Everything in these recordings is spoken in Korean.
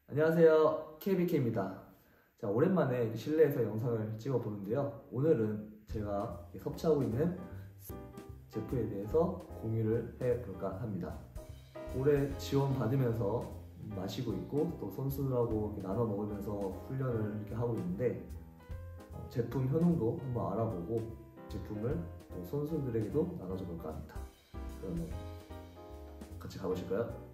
안녕하세요, KBK입니다. 자, 오랜만에 실내에서 영상을 찍어 보는데요. 오늘은 제가 섭취하고 있는 제품에 대해서 공유를 해볼까 합니다. 올해 지원 받으면서 마시고 있고 또 선수들하고 이렇게 나눠 먹으면서 훈련을 이렇게 하고 있는데 제품 효능도 한번 알아보고 제품을 또 선수들에게도 나눠줘 볼까 합니다. 그러면 같이 가보실까요?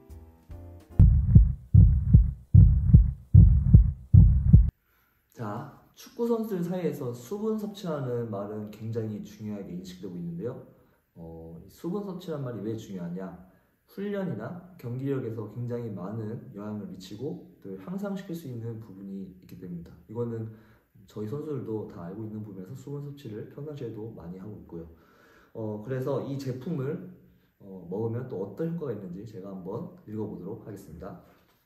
자, 축구 선수들 사이에서 수분 섭취라는 말은 굉장히 중요하게 인식되고 있는데요. 수분 섭취란 말이 왜 중요하냐? 훈련이나 경기력에서 굉장히 많은 영향을 미치고 또 향상시킬 수 있는 부분이 있기 때문입니다. 이거는 저희 선수들도 다 알고 있는 부분에서 수분 섭취를 평상시에도 많이 하고 있고요. 그래서 이 제품을 먹으면 또 어떤 효과가 있는지 제가 한번 읽어보도록 하겠습니다.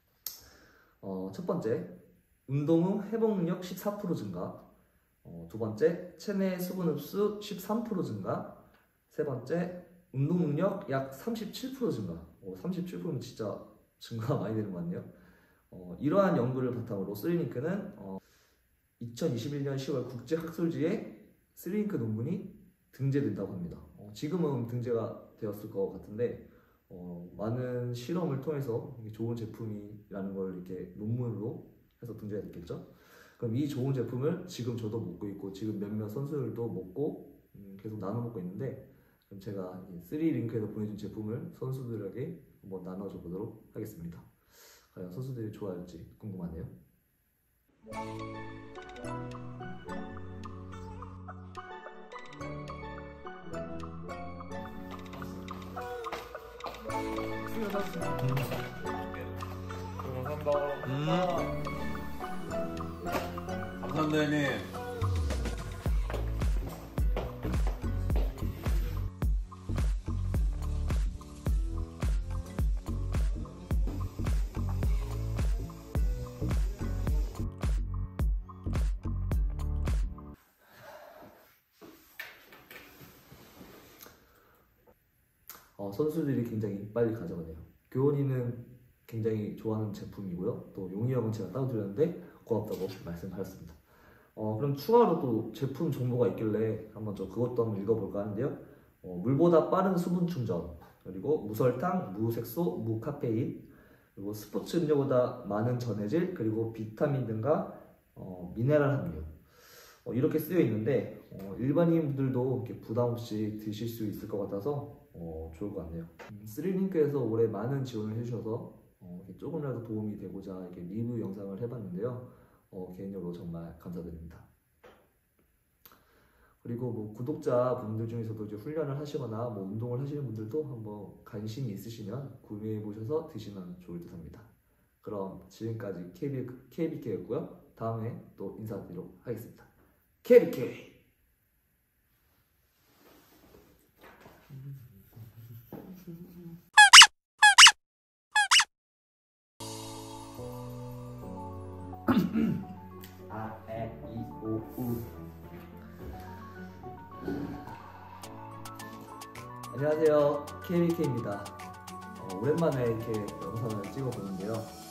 첫 번째, 운동 후 회복 능력 14% 증가. 두 번째, 체내 수분 흡수 13% 증가. 세 번째, 운동 능력 약 37% 증가. 37%면 진짜 증가가 많이 되는 것 같네요. 이러한 연구를 바탕으로 스리링크는 2021년 10월 국제학술지에 스리링크 논문이 등재된다고 합니다. 지금은 등재가 되었을 것 같은데 많은 실험을 통해서 좋은 제품이라는 걸 이렇게 논문으로 해서 등재가 됐겠죠. 그럼 이 좋은 제품을 지금 저도 먹고 있고 지금 몇몇 선수들도 먹고 계속 나눠 먹고 있는데, 그럼 제가 스리링크에서 보내준 제품을 선수들에게 한번 나눠줘 보도록 하겠습니다. 과연 선수들이 좋아할지 궁금하네요. 감사합니다 형님. 선수들이 굉장히 빨리 가져가네요. 교원이는 굉장히 좋아하는 제품이고요. 또 용희 형은 제가 따로 드렸는데 고맙다고 말씀하셨습니다. 그럼 추가로 또 제품 정보가 있길래 한번 그것도 한번 읽어볼까 하는데요. 물보다 빠른 수분 충전, 그리고 무설탕, 무색소, 무카페인, 그리고 스포츠 음료보다 많은 전해질, 그리고 비타민 등과 미네랄 함유, 이렇게 쓰여 있는데 일반인분들도 이렇게 부담 없이 드실 수 있을 것 같아서 좋을 것 같네요. 스리링크에서 올해 많은 지원을 해주셔서 조금이라도 도움이 되고자 이렇게 리뷰 영상을 해봤는데요. 개인적으로 정말 감사드립니다. 그리고 구독자분들 중에서도 이제 훈련을 하시거나 운동을 하시는 분들도 한번 관심이 있으시면 구매해 보셔서 드시면 좋을 듯 합니다. 그럼 지금까지 KBK였고요. 다음에 또 인사드리도록 하겠습니다. KBK! 아, 에, 이, 오, 우. 안녕하세요, KBK입니다. 오랜만에 이렇게 영상을 찍어보는데요.